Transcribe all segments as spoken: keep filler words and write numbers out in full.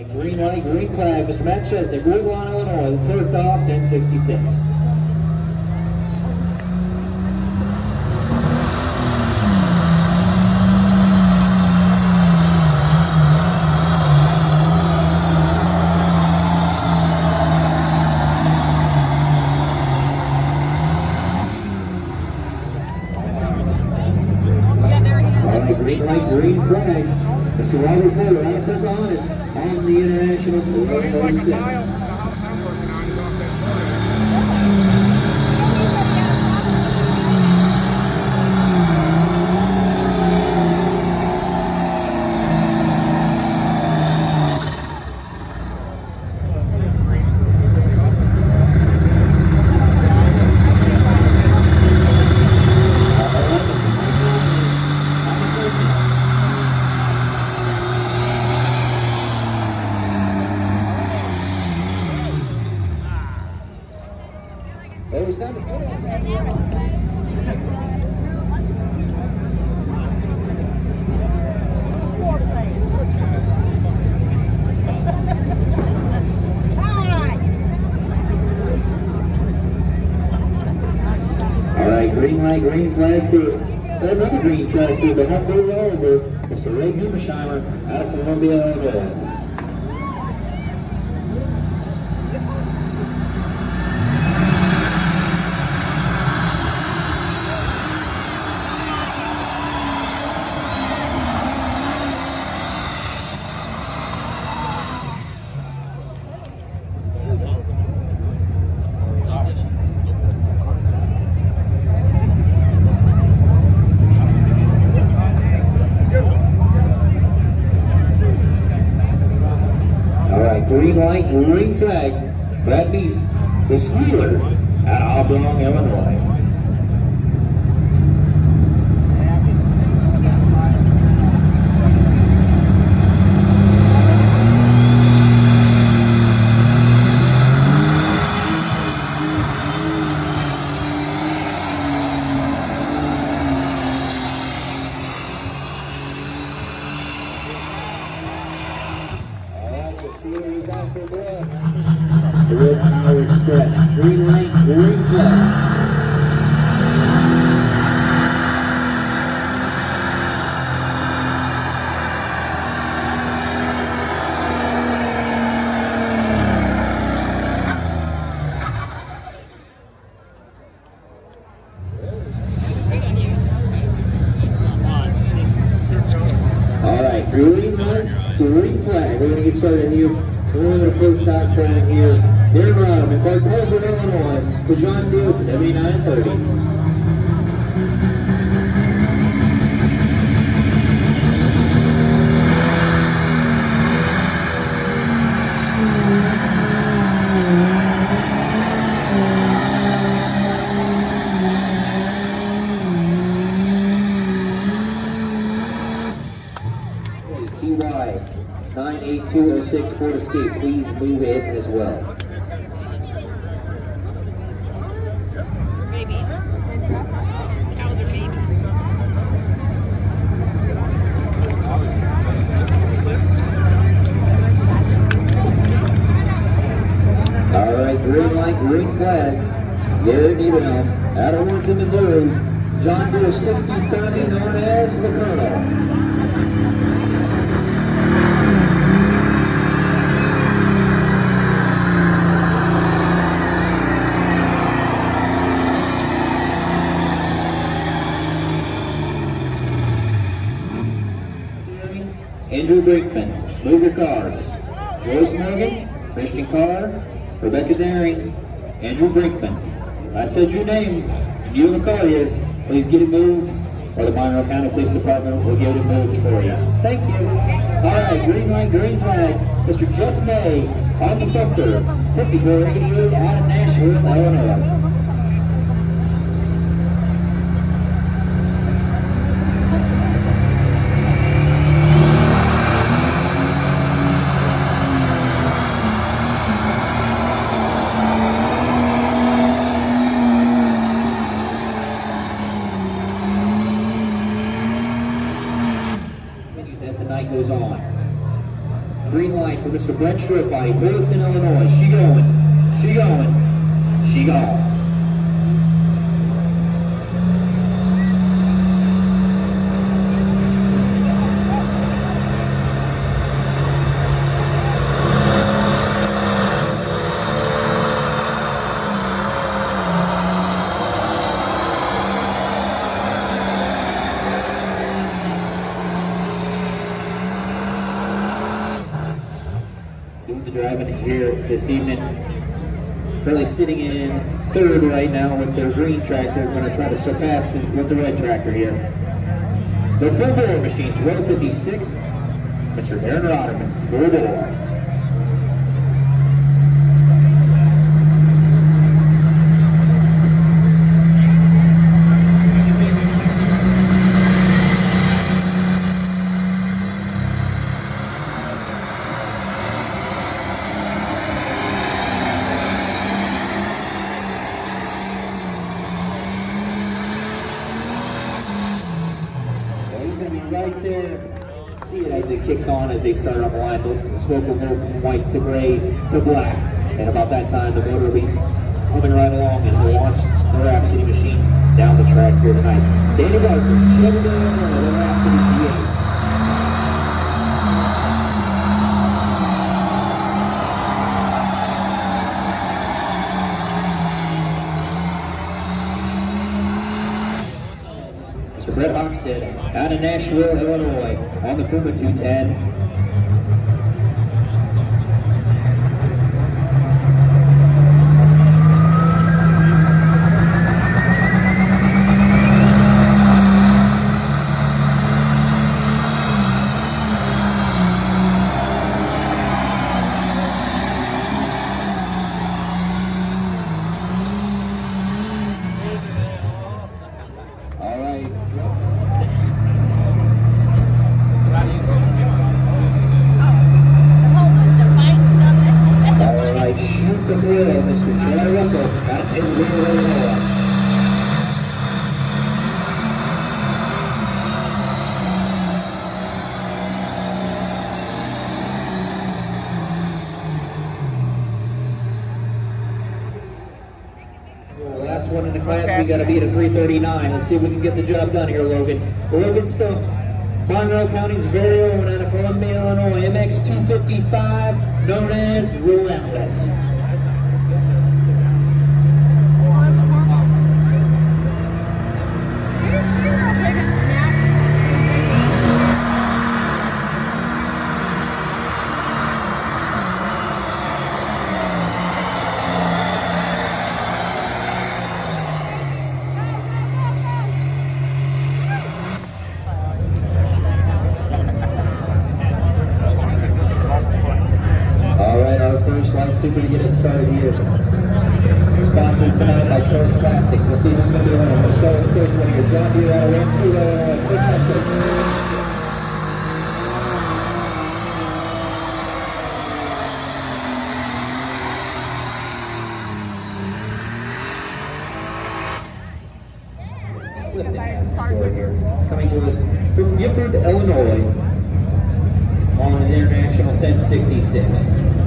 green light, green flag. Mister Matt Chesney, Woodlawn, Illinois, clerked off ten sixty-six. Green light, green flag. Mister Robert Fuller out of Pocahontas on the International twelve oh six. Hey, we sounded good. All right, green light, green flag for another green flag for the Humboldt Waterloo, Mister Ray Hummersheimer out of Columbia, Illinois. Green light, green flag. Brad Meese, the Squealer, out of Oblong, Illinois. Steelers out for blood. The Red Power Express. Green light, green flag. All right, green light, green flag. We're going to get started here. We're going to post out program here. Darren Ryan in Bartolomeo, Illinois, for John Deere seventy-nine thirty. P Y nine eight two oh six Ford Escape, please move in as well. Baby. Cows are baby. All right, green light, green flag. Garrett Niebenham out of Warrenton, Missouri. John Deere sixty thirty, known as the Colonel. Andrew Brinkman, move your cars. Joyce Morgan, Christian Carr, Rebecca Daring, Andrew Brinkman. I said your name, you in the car here, please get it moved, or the Monroe County Police Department will get it moved for you. Thank you. All right, green light, green flag. Mister Jeff May on the Thumper, fifty-four eighty-eight out of Nashville, Illinois. As the night goes on. Green light for Mister Brent Schriffite, Burlington, Illinois. She going, she going, she gone. Driving here this evening, currently sitting in third right now with their green tractor, going to try to surpass it with the red tractor here. The full bore machine, twelve fifty-six, Mister Aaron Rotterman, full bore. Right there, see it as it kicks on as they start on the line. The smoke will go from white to gray to black, and about that time the motor will be humming right along and will launch the Rhapsody machine down the track here tonight. Danny Barker, Chevrolet, the Rhapsody G eight. Brett Hoxted out of Nashville, Illinois, on the Puma two ten. All right. Shoot the thrill, Mister Chad Russell, got it in the middle. Last one in the class, we got to be at a three thirty-nine. Let's see if we can get the job done here, Logan. Logan Stone, Monroe County's very own out of Columbia, Illinois, M X two fifty-five, known as Relentless. Line super to get us started here. Sponsored tonight by Charles Plastics. We'll see who's going to be the winner. We'll start with the first one here. John Deere out of Waterloo, Illinois. Quick message. Clifton has a story here. Coming to us from Gifford, Illinois on his International ten sixty-six.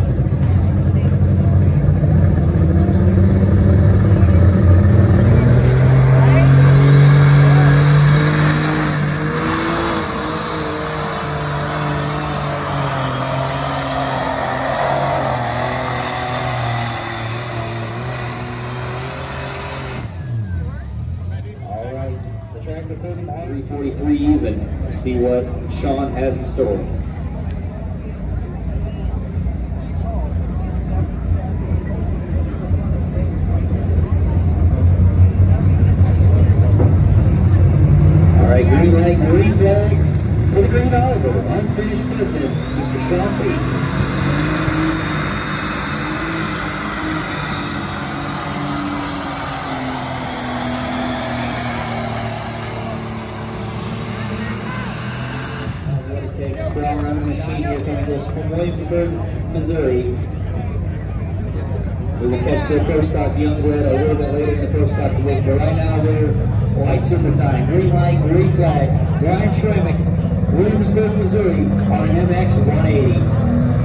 three forty-three even. We'll see what Sean has in store. All right, green light, green flag for the Green Oliver. Unfinished business, Mister Sean Bates. Strong running machine here coming to us from Williamsburg, Missouri. We will catch their pro stock Youngblood a little bit later in the pro stock division, but right now we're light super time. Green light, green flag. Brian Schreimick, Williamsburg, Missouri on an M X one eighty.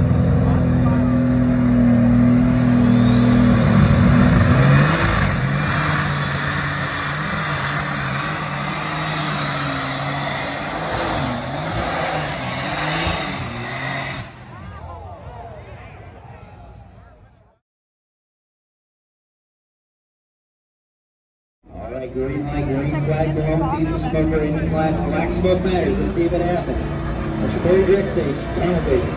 green flag, the lone piece of smoke or in class. Black smoke matters. Let's see if it happens. Mister Barry Direct Stage, tunnel vision.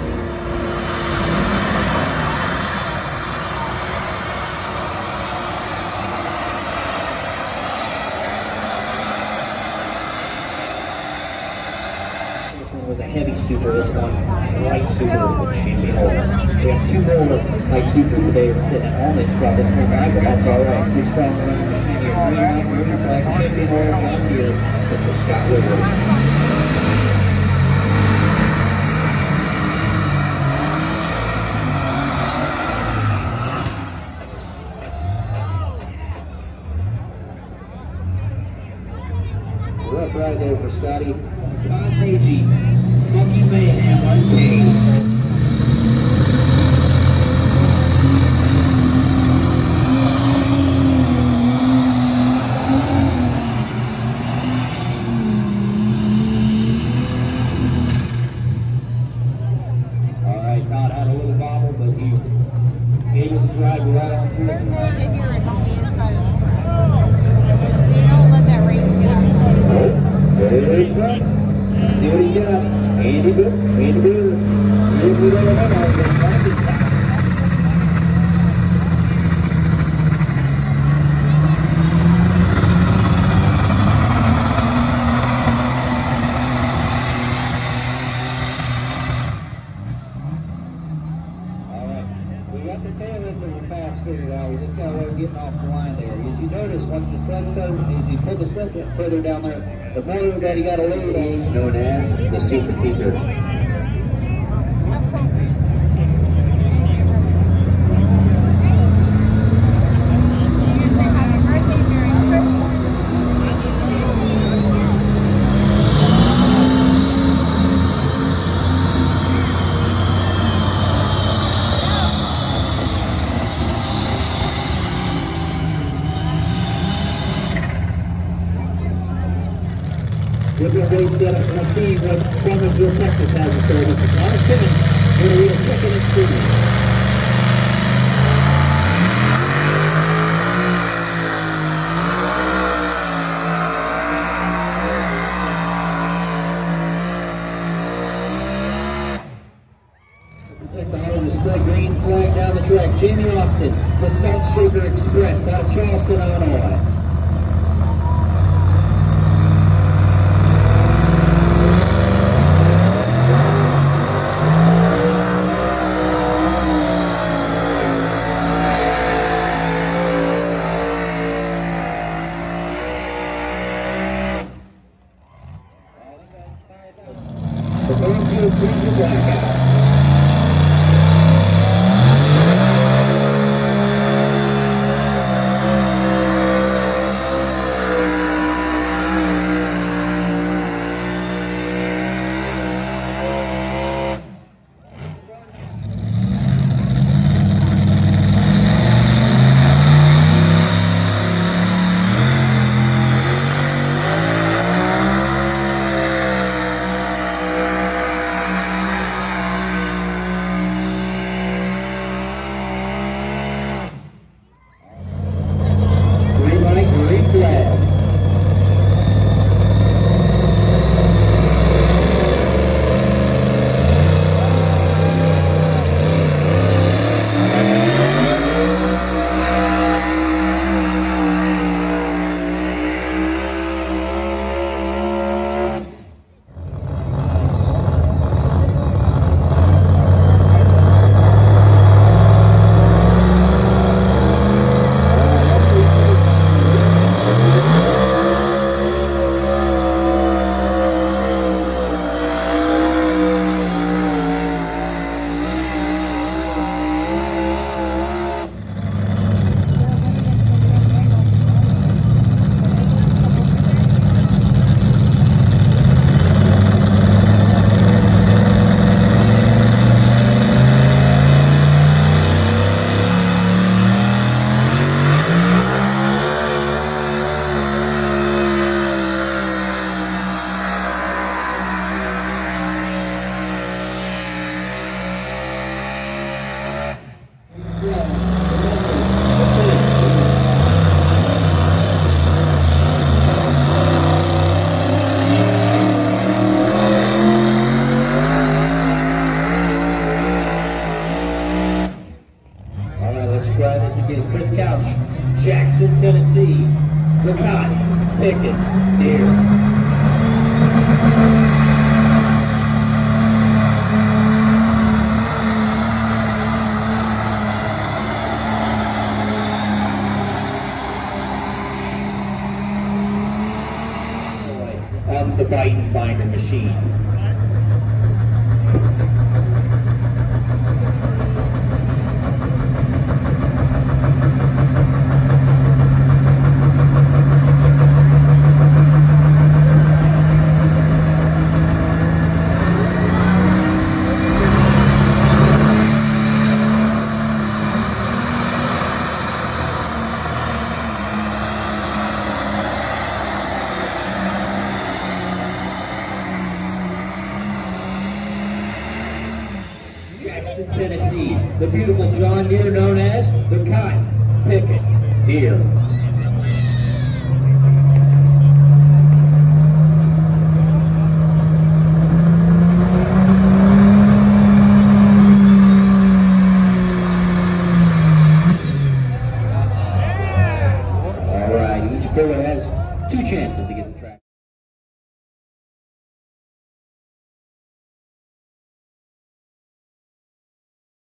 Was a heavy super, this one a light super with champion oil. We have two more light supers, but they were sitting at home. They just brought this one back, but that's all right. Good strong running machine here. Green, green flag, champion oil, John Deere with the Scott Woodward. Rough ride there for Scotty. Todd Magee, Monkey Mayhem Untamed. All right, Todd had a little bobble, but he able to drive right on through it. You don't let that race get out. Oh, there's fun. Let's see what he's got. Andy Boo, Andy Boo. Maybe we don't know how to get practice time. We got the tail end of the pass figured out. We just got away getting off the line there. As you notice, once the sled started, as he pulled the sled further down there, the more that he got a load on, known as the Super Tinker. Different weight setups. Let's see what Farmersville, Texas has in store. Mister Thomas Timmons going to lead a quick and extreme. The sled green flag down the track. Jamie Austin, the Salt Shaker Express out of Charleston, Illinois. The Monroe Cruiser Blackout. picket, deer. On the bite and binder machine. Jackson, Tennessee, the beautiful John Deere known as the Cotton Picket Deer. All right, each puller has two chances to get the